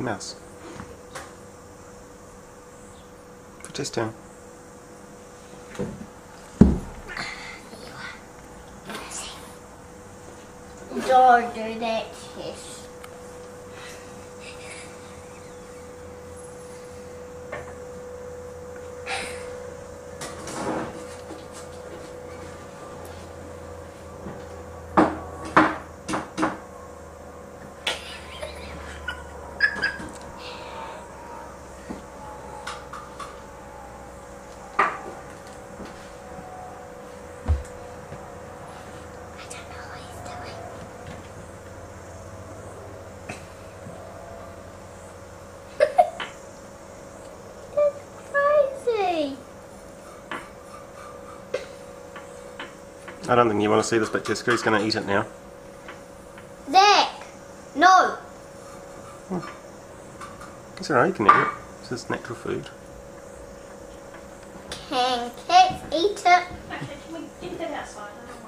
Mouse. Put this down. Don't do that, yes. I don't think you want to see this bit, Jessica. He's going to eat it now. Zach! No! It's alright, you can eat it. It's his natural food. Can cats eat it? Okay, can we get that outside?